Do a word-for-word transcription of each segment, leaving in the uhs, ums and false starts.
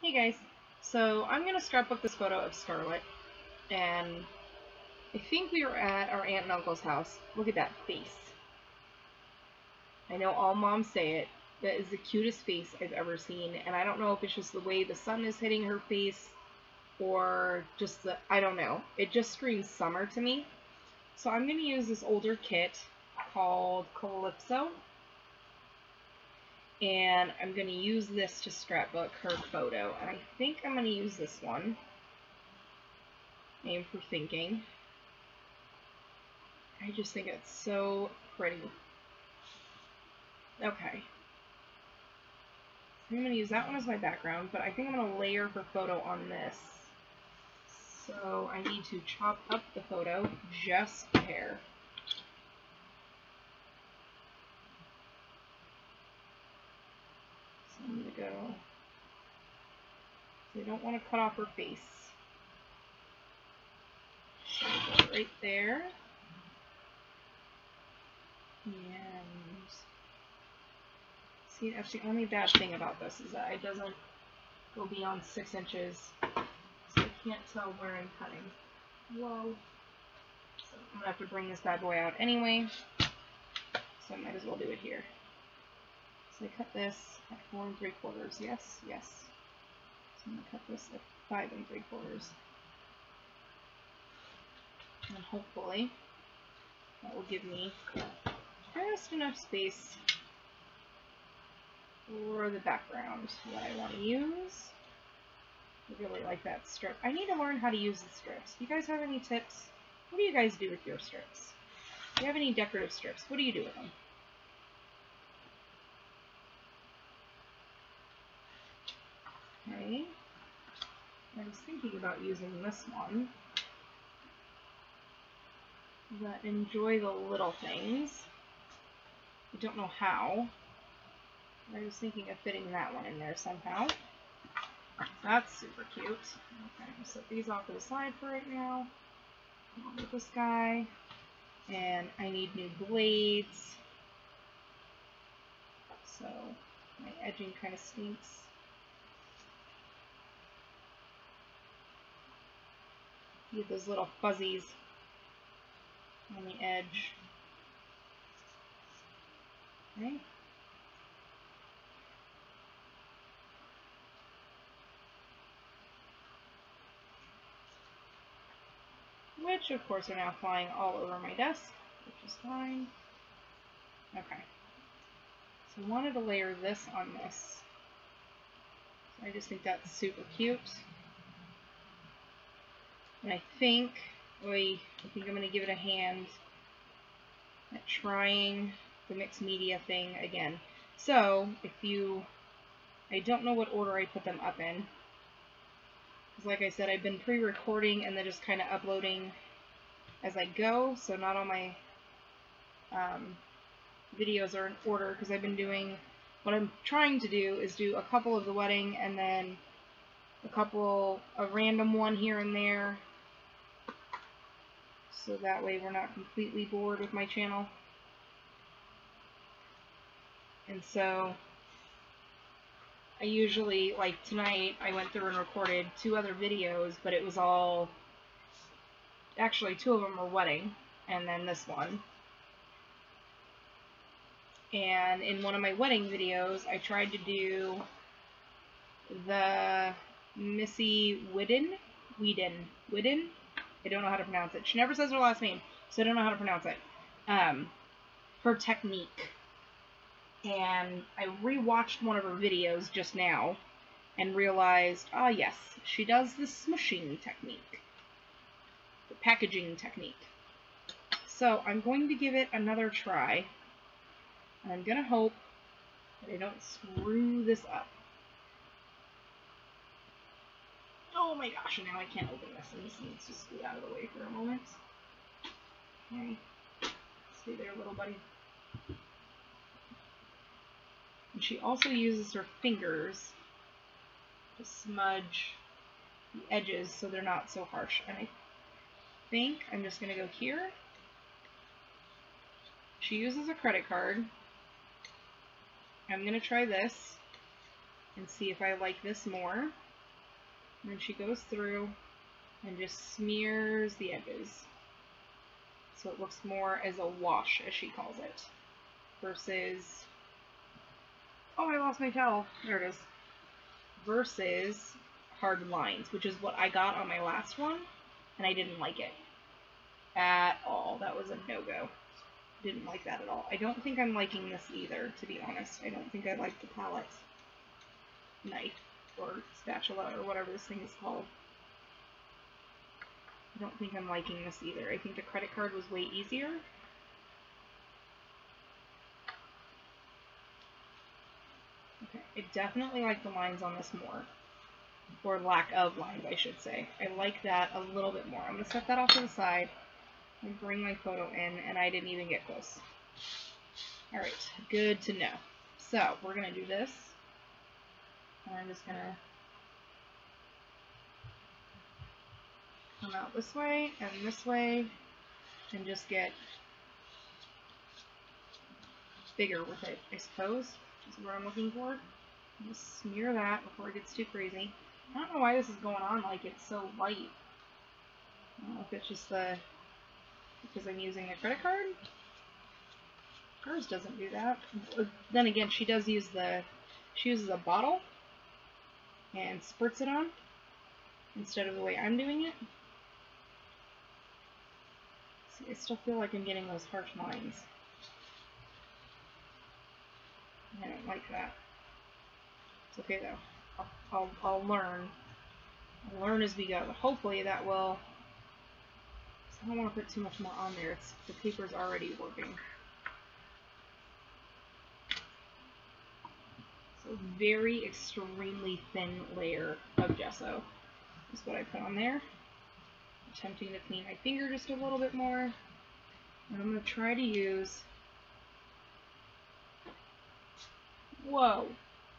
Hey guys, so I'm going to scrapbook this photo of Scarlett, and I think we were at our aunt and uncle's house. Look at that face. I know all moms say it. That is the cutest face I've ever seen, and I don't know if it's just the way the sun is hitting her face, or just the, I don't know. It just screams summer to me. So I'm going to use this older kit called Calypso. And I'm going to use this to scrapbook her photo. And I think I'm going to use this one. Name for Thinking. I just think it's so pretty. Okay. So I'm going to use that one as my background, but I think I'm going to layer her photo on this. So I need to chop up the photo just a hair. I'm going to go, so I don't want to cut off her face. So go right there. And see, that's the only bad thing about this, is that it doesn't go beyond six inches. So I can't tell where I'm cutting. Whoa. So I'm going to have to bring this bad boy out anyway. So I might as well do it here. So I cut this at four and three quarters. Yes, yes. So I'm going to cut this at five and three quarters. And hopefully that will give me just enough space for the background that I want to use. I really like that strip. I need to learn how to use the strips. Do you guys have any tips? What do you guys do with your strips? Do you have any decorative strips? What do you do with them? Okay, I was thinking about using this one, but enjoy the little things. I don't know how. I was thinking of fitting that one in there somehow. That's super cute. Okay, I'll set these off to the side for right now. Along with this guy. And I need new blades. So my edging kind of stinks. Get those little fuzzies on the edge. Okay. Which, of course, are now flying all over my desk, which is fine. Okay. So I wanted to layer this on this. So I just think that's super cute. And I think, oy, I think I'm going to give it a hand at trying the mixed media thing again. So, if you, I don't know what order I put them up in. Because like I said, I've been pre-recording and then just kind of uploading as I go. So not all my um, videos are in order, because I've been doing, what I'm trying to do is do a couple of the wedding and then a couple, a random one here and there. So that way we're not completely bored with my channel. And so I usually, like tonight, I went through and recorded two other videos, but it was all, actually two of them were wedding, and then this one. And in one of my wedding videos, I tried to do the Missy Whiddon, Whedon, Whiddon? I don't know how to pronounce it. She never says her last name, so I don't know how to pronounce it. Um, her technique. And I rewatched one of her videos just now and realized, ah yes, she does the smushing technique. The packaging technique. So I'm going to give it another try. And I'm going to hope that I don't screw this up. Oh my gosh, and now I can't open this, and this needs to scoot out of the way for a moment. Okay. Stay there, little buddy. And she also uses her fingers to smudge the edges so they're not so harsh. And I think I'm just going to go here. She uses a credit card. I'm going to try this and see if I like this more. And then she goes through and just smears the edges. So it looks more as a wash, as she calls it. Versus, oh, I lost my towel. There it is. Versus hard lines, which is what I got on my last one, and I didn't like it at all. That was a no-go. Didn't like that at all. I don't think I'm liking this either, to be honest. I don't think I like the palette knife or spatula or whatever this thing is called. I don't think I'm liking this either. I think the credit card was way easier. Okay, I definitely like the lines on this more. Or lack of lines, I should say. I like that a little bit more. I'm going to set that off to the side and bring my photo in, and I didn't even get close. Alright, good to know. So, we're going to do this. And I'm just going to come out this way and this way and just get bigger with it, I suppose. Is what I'm looking for. Just smear that before it gets too crazy. I don't know why this is going on like it's so light. I don't know if it's just the because I'm using a credit card. Hers doesn't do that. Then again, she does use the she uses a bottle and spurts it on instead of the way I'm doing it. See, I still feel like I'm getting those harsh lines. I don't like that. It's okay though. I'll, I'll, I'll learn. I'll learn as we go. But hopefully that will. I don't want to put too much more on there. It's the paper's already working. So very extremely thin layer of gesso is what I put on there. Attempting to clean my finger just a little bit more. And I'm going to try to use. Whoa.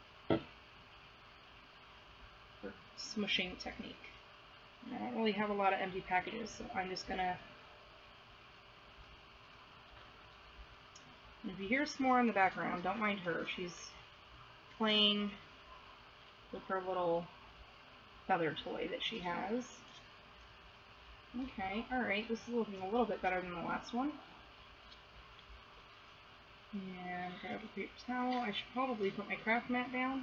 For smushing technique. And I don't really have a lot of empty packages, so I'm just gonna. And if you hear S'more in the background, don't mind her. She's playing with her little feather toy that she has. Okay, alright, this is looking a little bit better than the last one. And grab a paper towel. I should probably put my craft mat down.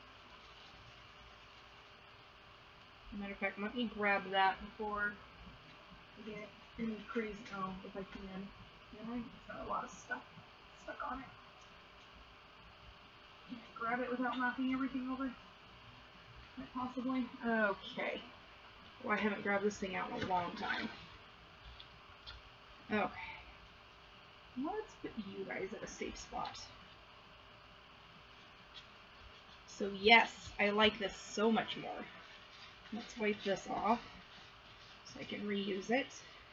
Matter of fact, let me grab that before I get any crazy. Oh, if I can. You know, it's got a lot of stuff stuck on it. Can I grab it without knocking everything over? Possibly. Okay. Well, I haven't grabbed this thing out in a long time. Okay. Let's put you guys at a safe spot. So yes, I like this so much more. Let's wipe this off so I can reuse it.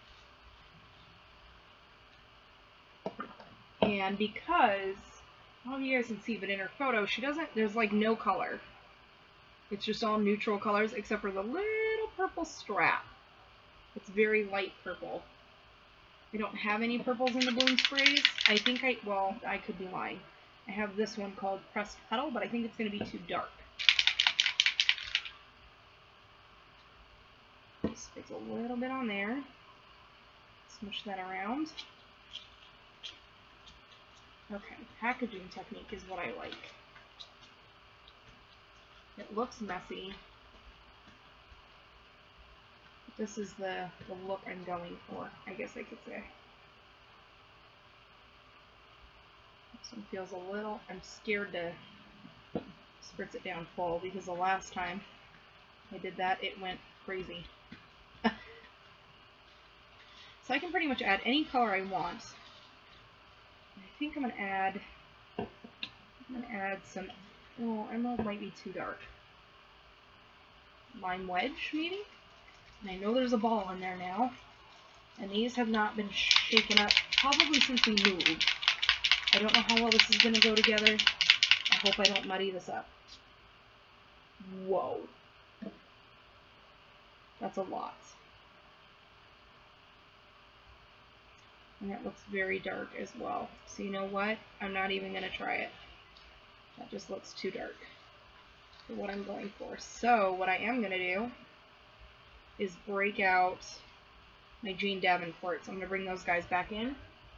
And because, I don't know if you guys can see, but in her photo, she doesn't, there's like no color. It's just all neutral colors except for the little purple strap. It's very light purple. I don't have any purples in the bloom sprays. I think I, well, I could be lying. I have this one called Pressed Petal, but I think it's going to be too dark. Just fix a little bit on there. Smush that around. Okay, packaging technique is what I like. It looks messy. This is the, the look I'm going for, I guess I could say. This one feels a little, I'm scared to spritz it down full because the last time I did that, it went crazy. So I can pretty much add any color I want. I think I'm going to add, I'm going to add some, oh, emerald might be too dark. Lime wedge, maybe? And I know there's a ball in there now. And these have not been shaken up probably since we moved. I don't know how well this is going to go together. I hope I don't muddy this up. Whoa. That's a lot. And that looks very dark as well. So you know what? I'm not even going to try it. That just looks too dark. for what I'm going for. So what I am going to do is break out my Jane Davenports. I'm going to bring those guys back in.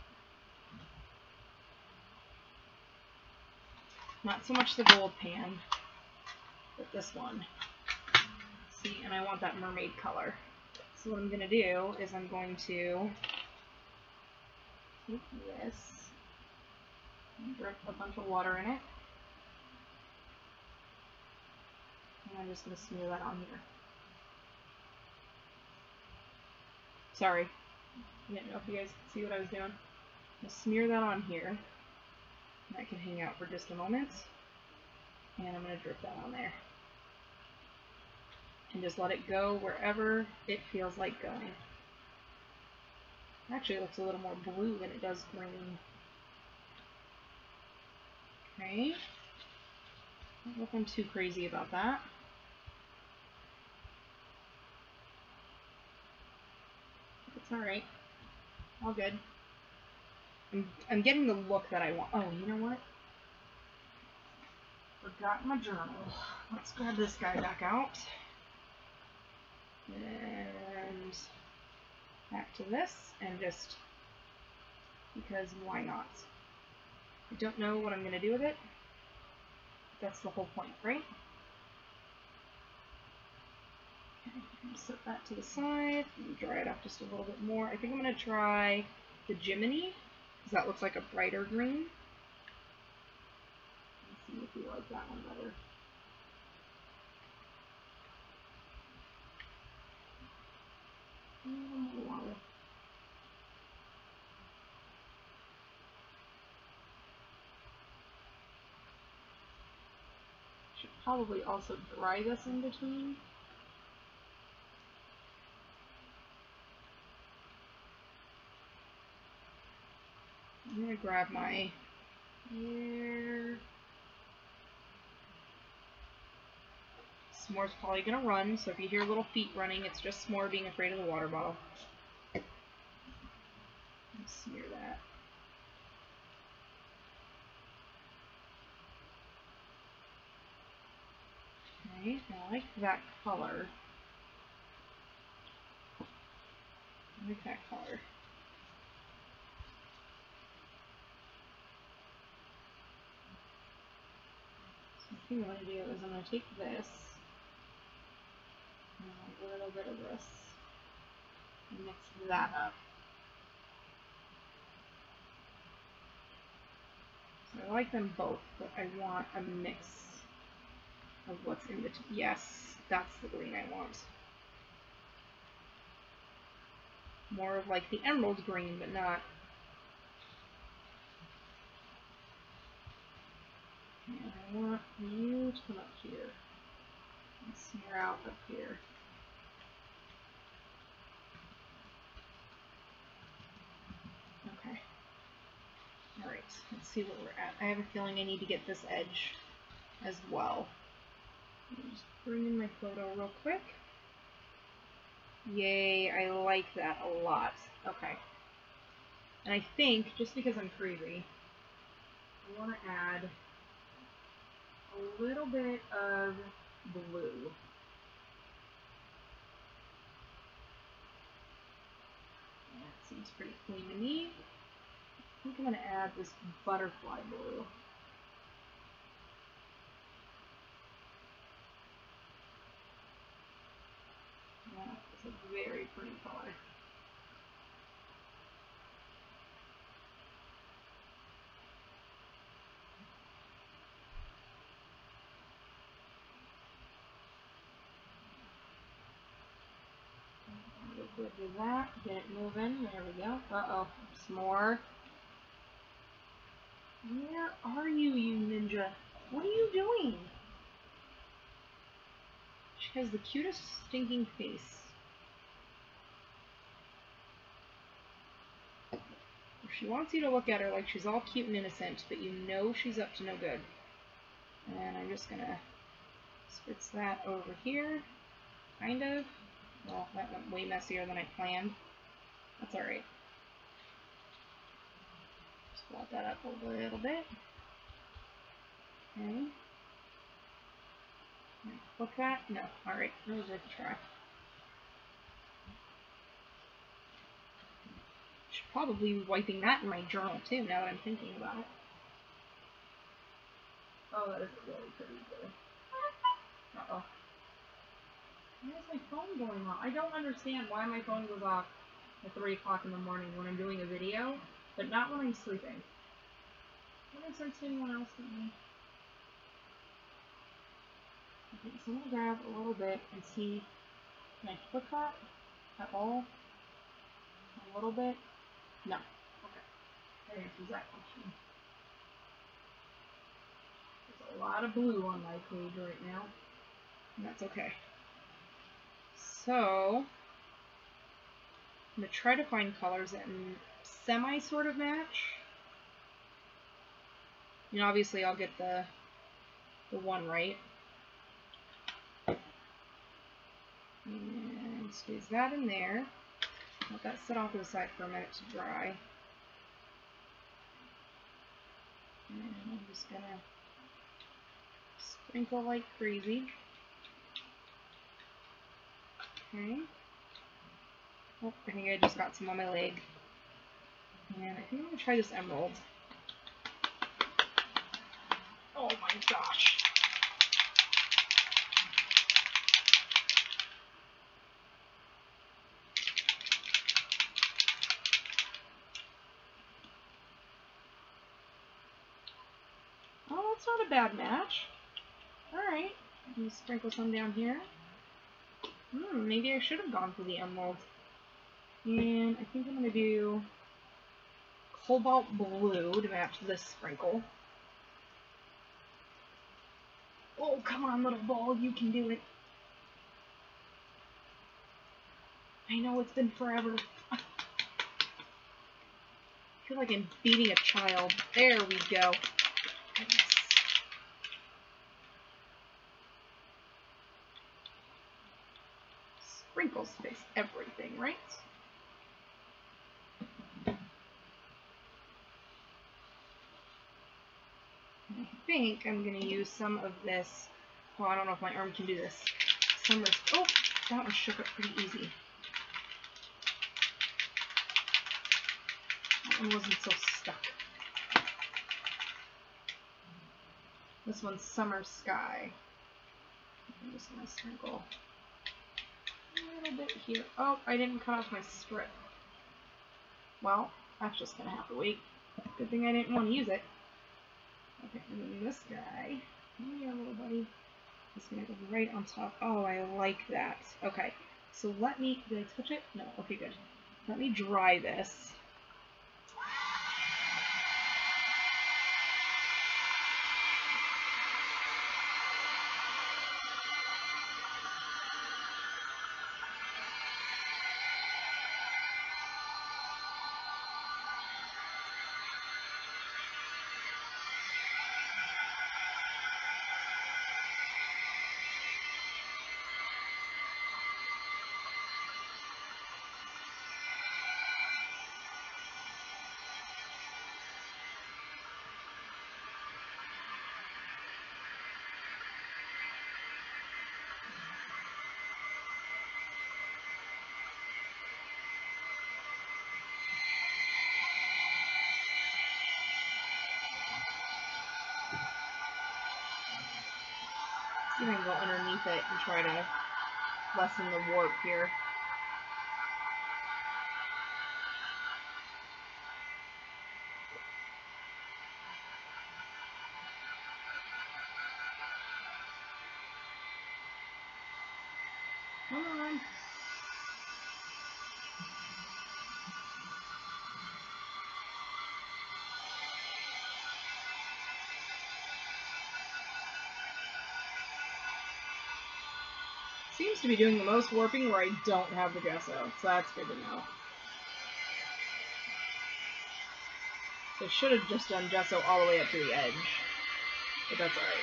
Not so much the gold pan, but this one. See, and I want that mermaid color. So what I'm going to do is I'm going to take this and drip a bunch of water in it. And I'm just going to smear that on here. Sorry, I didn't know if you guys could see what I was doing. I'll smear that on here. That can hang out for just a moment. And I'm going to drip that on there. And just let it go wherever it feels like going. Actually, it looks a little more blue than it does green. Okay. I don't know if I'm too crazy about that. It's alright. All good. I'm, I'm getting the look that I want. Oh, you know what? Forgot my journal. Let's grab this guy back out. And back to this, and just because why not? I don't know what I'm going to do with it. That's the whole point, right? Okay, I'm going to set that to the side and dry it up just a little bit more. I think I'm going to try the Jiminy, because that looks like a brighter green. Let's see if we like that one better. Water. Should probably also dry this in between. I'm gonna grab my here. S'more's probably gonna run, so if you hear little feet running, it's just S'more being afraid of the water bottle. Smear that. Okay, I like that color. I like that color. So the thing I'm going to do is I'm going to take this, and a little bit of this, and mix that up. So I like them both, but I want a mix of what's in between. Yes, that's the green I want. More of like the emerald green, but not. And I want you to come up here and smear out up here. Okay. Alright, let's see what we're at. I have a feeling I need to get this edge as well. Let me just bring in my photo real quick. Yay, I like that a lot. Okay. And I think, just because I'm crazy, I want to add a little bit of blue. That seems pretty clean to me. I think I'm going to add this butterfly blue. Yeah, it's a very pretty color. We'll do that, get it moving, there we go. Uh-oh, some more. Where are you, you ninja? What are you doing? She has the cutest stinking face. She wants you to look at her like she's all cute and innocent, but you know she's up to no good. And I'm just gonna spritz that over here, kind of. Well, that went way messier than I planned. That's alright. Just blot that up a little bit. Okay. Book that? No. Alright, that was worth a try. Should probably be wiping that in my journal too, now that I'm thinking about it. Oh, that is really pretty good. Uh-oh. Why is my phone going off? I don't understand why my phone goes off at three o'clock in the morning when I'm doing a video, but not when I'm sleeping. When I start to anyone else with me. Okay, so I'm going to grab a little bit and see, can I flip that at all? A little bit? No. Okay. That answers that question. There's a lot of blue on my page right now, and that's okay. So, I'm going to try to find colors that semi sort of match. And obviously I'll get the the one right. And squeeze that in there. Let that sit off to the side for a minute to dry. And I'm just gonna sprinkle like crazy. Okay. Oh, I think I just got some on my leg. And I think I'm gonna try this emerald. Oh my gosh. Oh, that's not a bad match. Alright. Let me sprinkle some down here. Hmm, maybe I should have gone for the emerald. And I think I'm going to do cobalt blue to match this sprinkle. Oh, come on, little ball, you can do it. I know it's been forever. I feel like I'm beating a child. There we go. Goodness. Sprinkles fix everything, right? I think I'm going to use some of this. Oh, I don't know if my arm can do this. Summer's. Oh, that one shook up pretty easy. That one wasn't so stuck. This one's Summer Sky. I'm just going to sprinkle a little bit here. Oh, I didn't cut off my strip. Well, that's just going to have to wait. Good thing I didn't want to use it. Okay, and then this guy. Come here, little buddy. It's going to go right on top. Oh, I like that. Okay, so let me... Did I touch it? No. Okay, good. Let me dry this. See if I can go underneath it and try to lessen the warp here. Come on. Seems to be doing the most warping where I don't have the gesso, so that's good to know. So I should have just done gesso all the way up to the edge, but that's alright.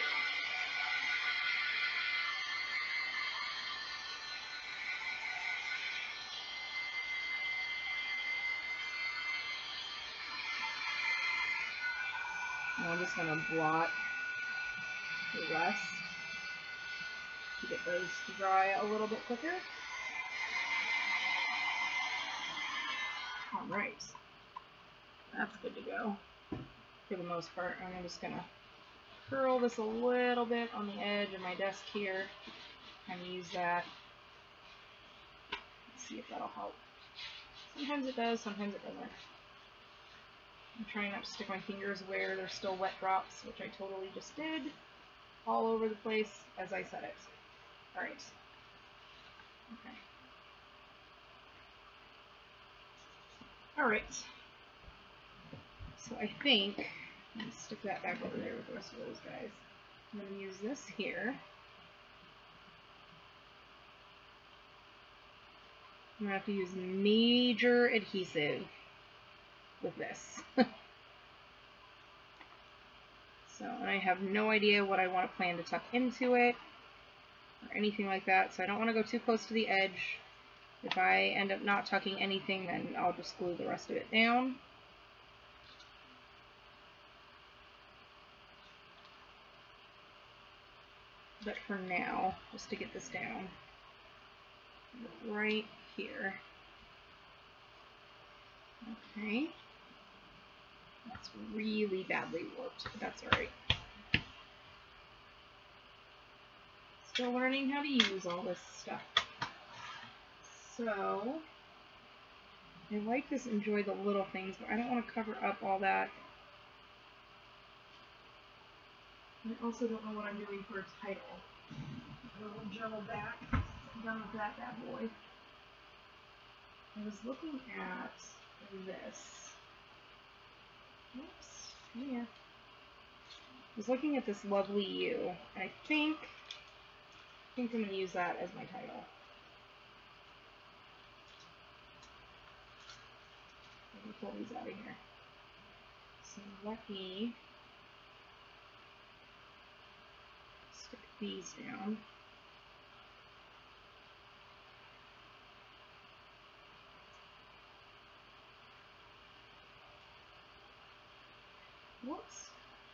I'm just gonna blot the rest. to get those to dry a little bit quicker. Alright, that's good to go for the most part. I'm just going to curl this a little bit on the edge of my desk here and use that. Let's see if that'll help. Sometimes it does, sometimes it doesn't. I'm trying not to stick my fingers where there's still wet drops, which I totally just did, all over the place as I said it. Alright. Okay. Alright. So I think, I'm going to stick that back over there with the rest of those guys. I'm going to use this here. I'm going to have to use major adhesive with this. So, and I have no idea what I want to plan to tuck into it or anything like that, so I don't want to go too close to the edge. If I end up not tucking anything, then I'll just glue the rest of it down. But for now, just to get this down, right here. Okay. That's really badly warped, but that's alright. Still learning how to use all this stuff. So, I like this enjoy the little things, but I don't want to cover up all that. I also don't know what I'm doing for a title. A little journal back. I'm done with that bad boy. I was looking at this. Oops, come here. I was looking at this Lovely You, and I think, I think I'm going to use that as my title. Let me pull these out of here. So let me stick these down. Whoops.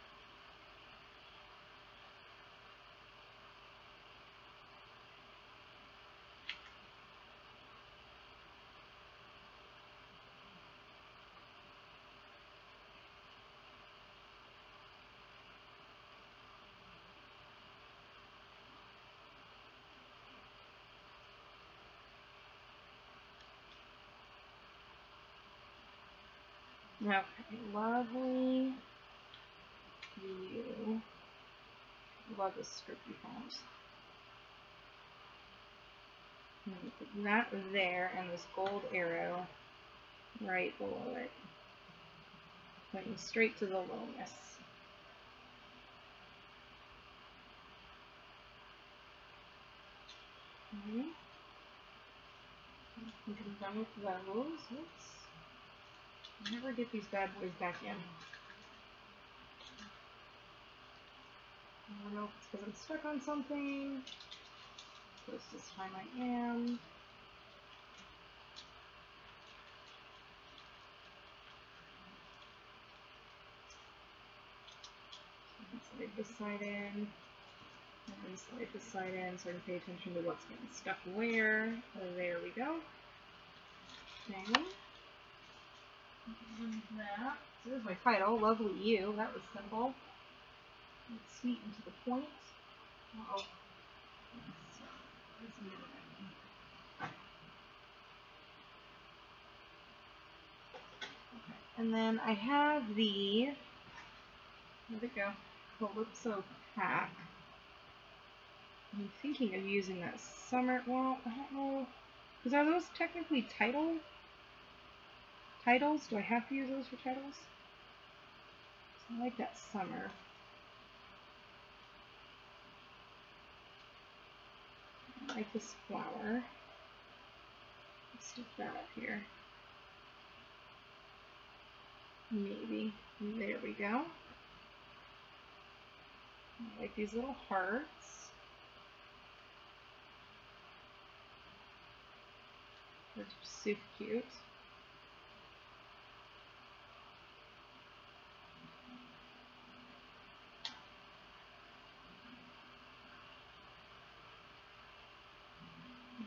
Okay, Lovely You. Love this scripty font. I'm going to put that there and this gold arrow right below it. Pointing straight to the lowness. Okay. I think I'm done with those. Oops. Never get these bad boys back in. I don't know if it's because I'm stuck on something. Close this time I am. Slide this side in. And then slide this side in so I can pay attention to what's getting stuck where. There we go. Okay. And that. So there's my title, Lovely You. That was simple. It's sweet and to the point. Uh oh. Okay. And then I have the, where'd it go? Calypso pack. I'm thinking of using that summer. Well, I don't know. Because are those technically title? Titles? Do I have to use those for titles? I like that summer. I like this flower. Let's stick that up here. Maybe. There we go. I like these little hearts. They're super cute.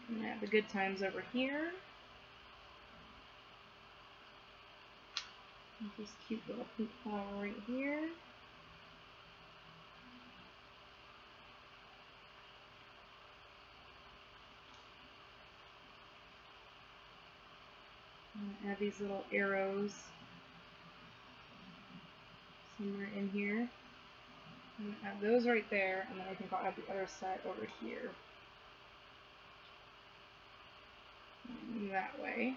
And I have the Good Times over here. And this cute little pink flower right here. And add these little arrows somewhere in here. I'm gonna add those right there, and then I think I'll add the other side over here. And that way.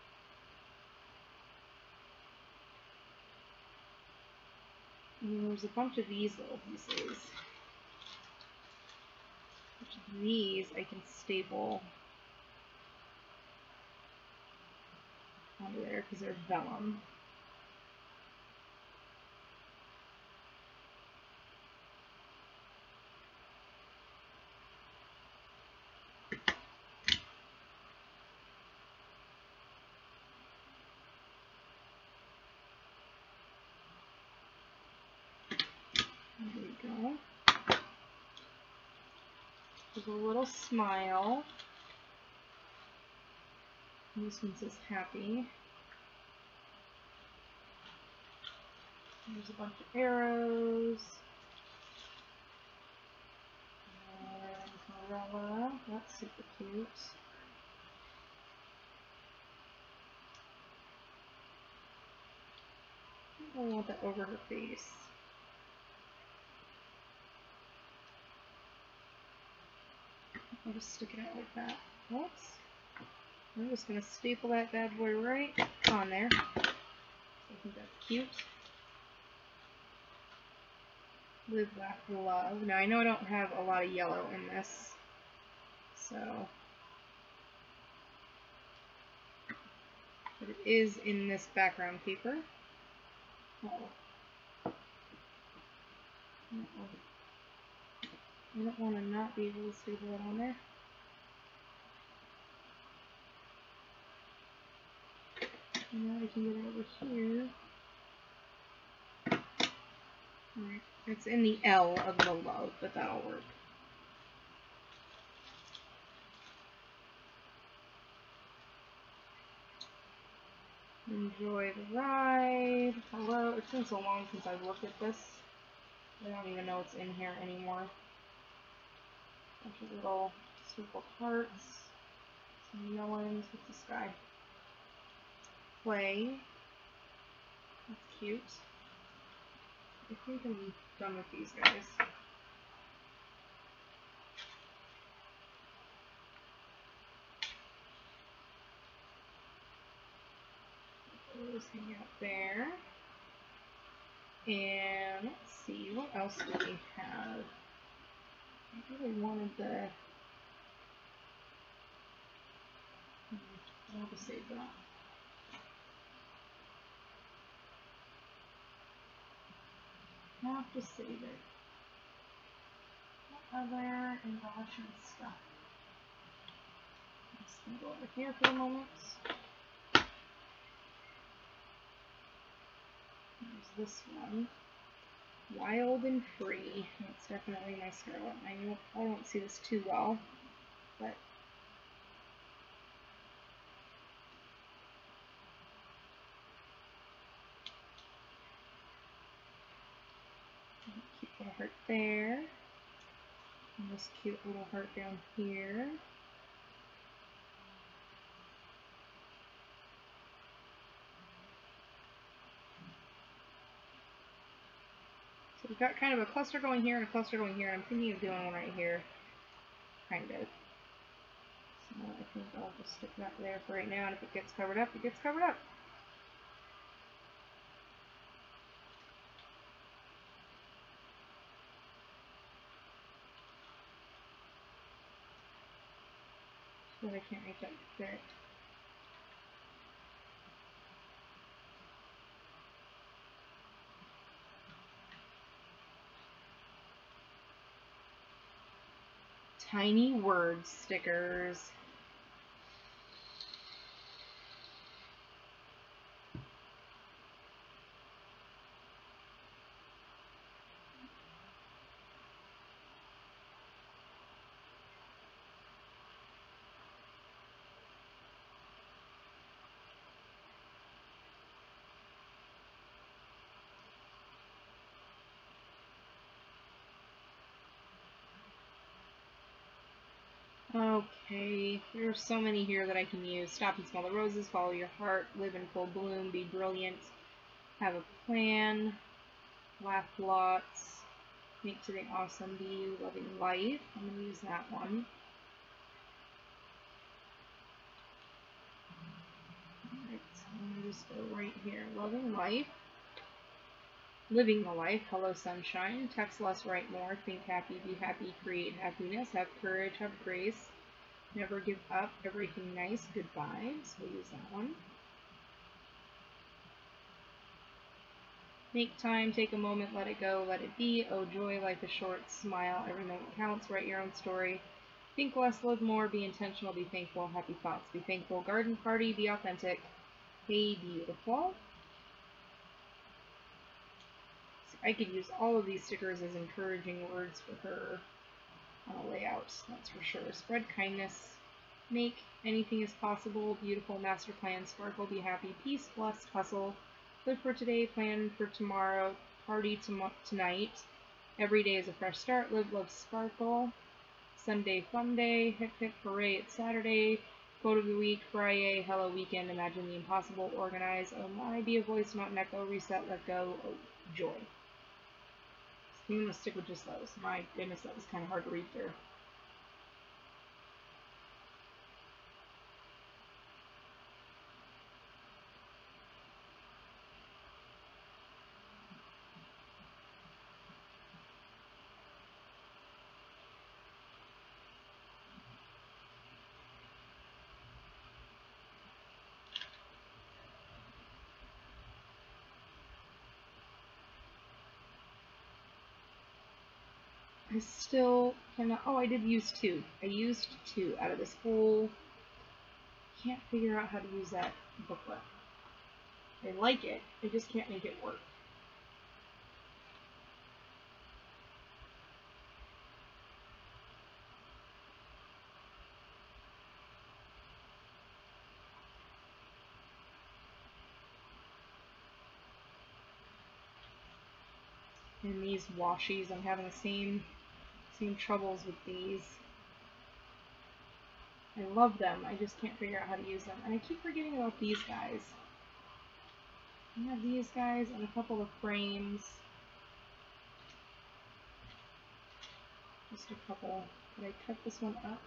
And there's a bunch of these little pieces. Which of these I can staple onto there because they're vellum. There we go. There's a little smile. And this one says happy. There's a bunch of arrows. And Marella. That's super cute. I want that over her face. I'll just stick it out like that. Whoops. I'm just going to staple that bad boy right on there. I think that's cute. Live, laugh, love. Now I know I don't have a lot of yellow in this, so. But it is in this background paper. Uh oh. I don't want to not be able to staple it on there. And now I can get it over here. Alright, it's in the L of the love, but that'll work. Enjoy the ride. Hello. It's been so long since I've looked at this. I don't even know what's in here anymore. Bunch of little circled hearts. Some melons. What's this guy? Play. That's cute. I think I'm done with these guys. Those hang out there. And let's see, what else do we have? I really wanted the. I'll just save that. I'll have to save it. What other embellishment stuff? I'm just gonna go over here for a moment. There's this one. Wild and Free. That's definitely my Scarlet. I know I don't see this too well, but cute little heart there. And this cute little heart down here. So we've got kind of a cluster going here and a cluster going here, and I'm thinking of doing one right here. Kind of. So I think I'll just stick that there for right now, and if it gets covered up, it gets covered up. But I can't make that fit. Tiny word stickers. Okay, there are so many here that I can use. Stop and smell the roses, follow your heart, live in full bloom, be brilliant, have a plan, laugh lots, make today awesome, be you, loving life. I'm going to use that one. Alright, so I'm going to just go right here. Loving life, living the life, hello sunshine, text less, write more, think happy, be happy, create happiness, have courage, have grace, never give up, everything nice, good vibes. We'll use that one. Make time, take a moment, let it go, let it be. Oh joy, life is short, smile, every moment counts, write your own story. Think less, live more, be intentional, be thankful, happy thoughts, be thankful, garden party, be authentic. Hey beautiful. So I could use all of these stickers as encouraging words for her on a layout, that's for sure. Spread kindness, make anything is possible, beautiful, master plan, sparkle, be happy, peace, blessed, hustle, live for today, plan for tomorrow, party tom tonight, every day is a fresh start, live, love, sparkle, Sunday, fun day, hip hip hooray, it's Saturday, quote of the week, Friday, hello weekend, imagine the impossible, organize, oh my, be a voice, not an echo, reset, let go, oh, joy. So I'm going to stick with just those. My goodness, that was kind of hard to read through. I still cannot, oh, I did use two. I used two out of this whole, can't figure out how to use that booklet. I like it, I just can't make it work. And these washies, I'm having the same, same troubles with these. I love them, I just can't figure out how to use them. And I keep forgetting about these guys. I have these guys and a couple of frames. Just a couple. Did I cut this one up?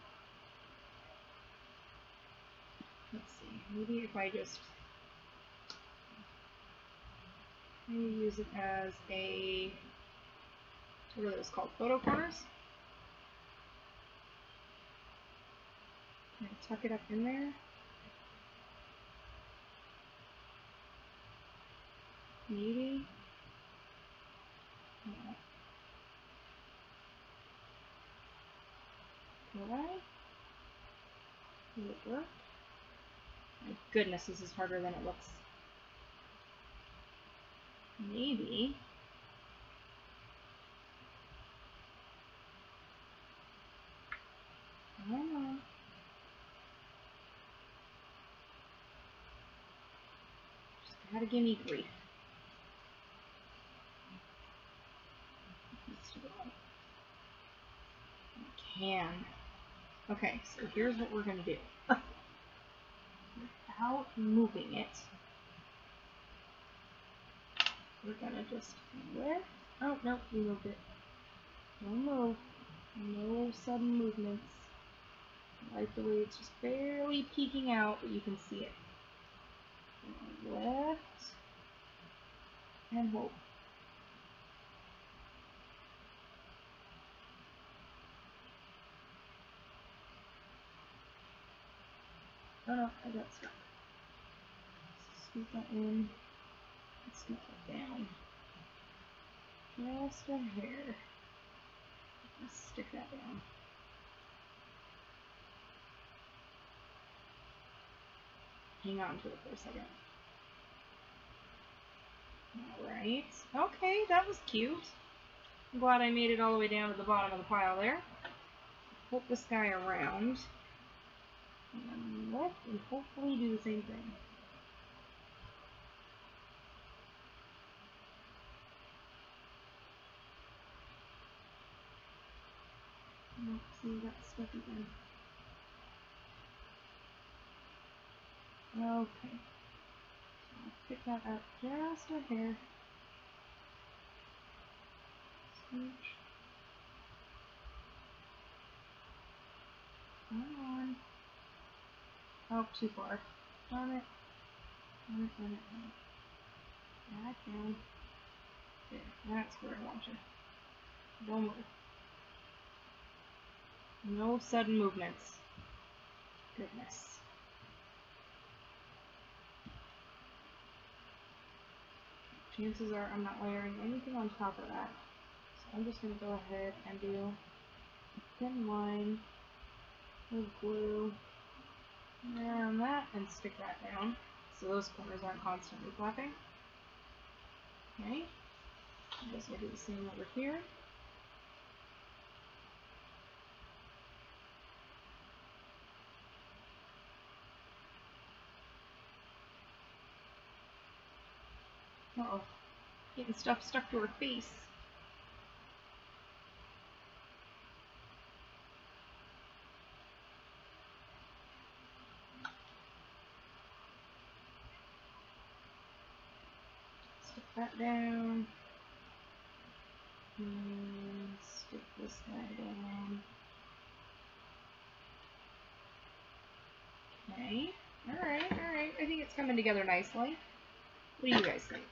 Let's see. Maybe if I just maybe use it as a, what are those called? Photo corners? Can I tuck it up in there? Maybe? No. Will I? Will it work? My goodness, this is harder than it looks. Maybe. I don't know. Just gotta give me grief. I can. Okay, so here's what we're gonna do. Without moving it, we're gonna just lift. Oh, no, we moved it. Don't move. No sudden movements. I like the way it's just barely peeking out, but you can see it. Lift and hold. Oh no, I got stuck. Scoot that in. Scoot that down. Just a hair. Let's stick that down. Hang on to it for a second. Alright. Okay, that was cute. I'm glad I made it all the way down to the bottom of the pile there. Flip this guy around. And lift and hopefully do the same thing. Nope, see that stuff again. Okay. So I'll pick that up just a hair. Smooch. Come on. Oh, too far. Darn it. Darn it, darn it, darn it. Back down. There, that's where I want you. Don't move. No sudden movements. Goodness. Chances are I'm not layering anything on top of that. So I'm just going to go ahead and do a thin line with glue around that and stick that down so those corners aren't constantly flapping. Okay. I guess we'll do the same over here. Uh oh, getting stuff stuck to her face. Stick that down. And stick this guy down. Okay. Alright, alright. I think it's coming together nicely. What do you guys think?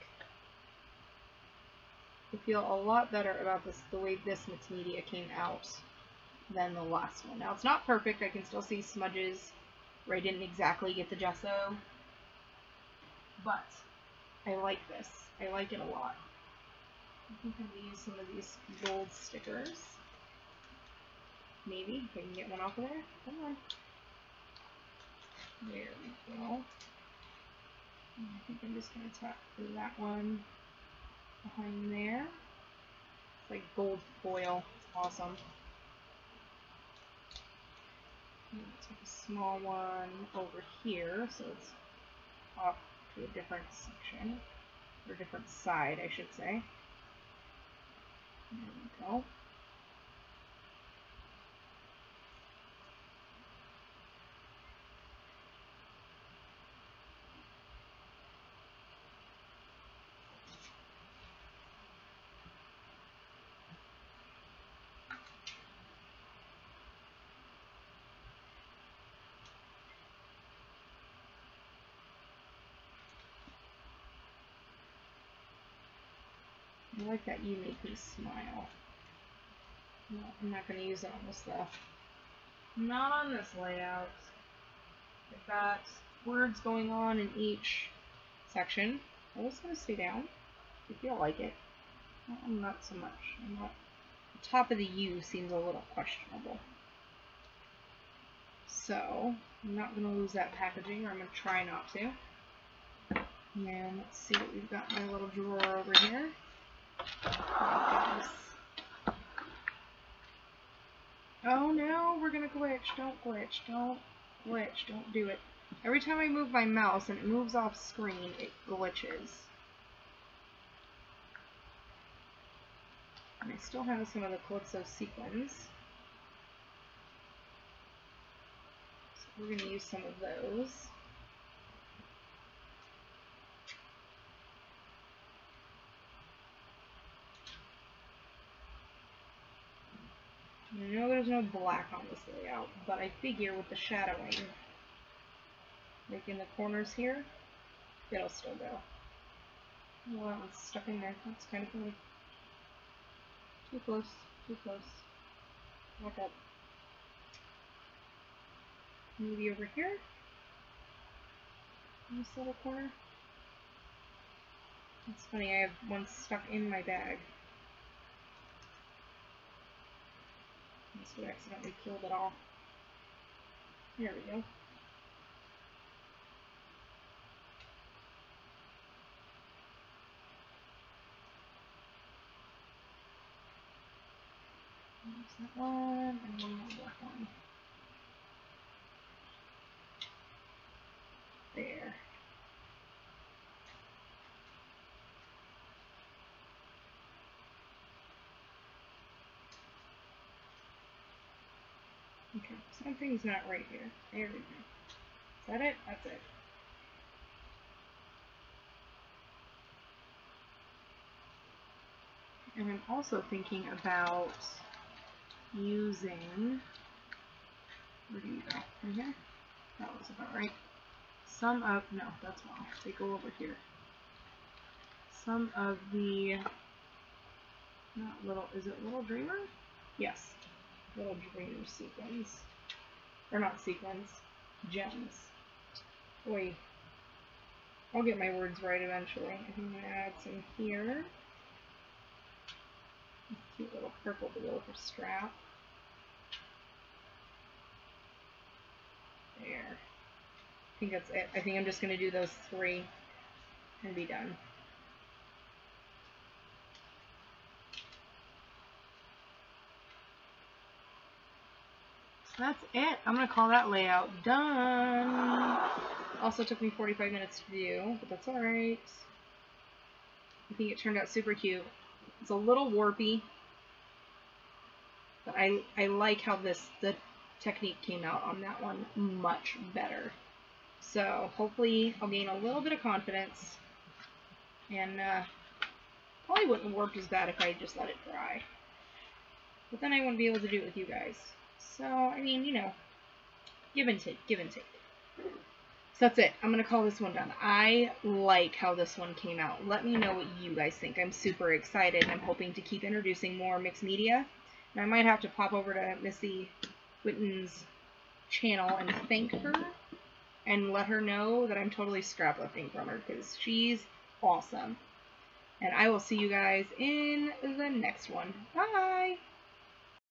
I feel a lot better about this, the way this mixed media came out than the last one. Now, it's not perfect. I can still see smudges where I didn't exactly get the gesso. But I like this. I like it a lot. I think I'm going to use some of these gold stickers. Maybe, if I can get one off of there. Come on. There we go. And I think I'm just going to tap that one behind there. It's like gold foil. It's awesome. I'm going to take a small one over here so it's off to a different section. Or different side, I should say. There we go. I like that you make me smile. No, I'm not going to use it on this stuff. Not on this layout. I've got words going on in each section. I'm just going to stay down if you feel like it. I'm not so much. I'm not. The top of the U seems a little questionable. So, I'm not going to lose that packaging, or I'm going to try not to. And let's see what we've got in my little drawer over here. Oh no, we're gonna glitch. Don't glitch. Don't glitch. Don't do it. Every time I move my mouse and it moves off screen, it glitches. And I still have some of the Calypso sequins. So we're gonna use some of those. I know there's no black on this layout, but I figure with the shadowing, like in the corners here, it'll still go. Oh, that one's stuck in there. That's kind of funny. Too close. Too close. Back up. Maybe over here? In this little corner? It's funny, I have one stuck in my bag. Must have accidentally peeled it off. There we go. There's that one, and one more black one. There. Okay, something's not right here. There we go. Is that it? That's it. And I'm also thinking about using, where do you go? Right here? That was about right. Some of, no, that's wrong. They go over here. Some of the, not little, is it Little Dreamer? Yes. Little Dreamer sequins. Or not sequins, gems. Wait. I'll get my words right eventually. I think I'm going to add some here. Cute little purple to go with the strap. There. I think that's it. I think I'm just going to do those three and be done. So that's it. I'm going to call that layout done. Also took me forty-five minutes to do, but that's alright. I think it turned out super cute. It's a little warpy, but I, I like how this the technique came out on that one much better. So hopefully I'll gain a little bit of confidence, and uh, probably wouldn't warp as bad if I just let it dry. But then I wouldn't be able to do it with you guys. So, I mean, you know, give and take, give and take. So that's it. I'm going to call this one done. I like how this one came out. Let me know what you guys think. I'm super excited. I'm hoping to keep introducing more mixed media. And I might have to pop over to Missy Whitten's channel and thank her and let her know that I'm totally scraplifting from her because she's awesome. And I will see you guys in the next one. Bye!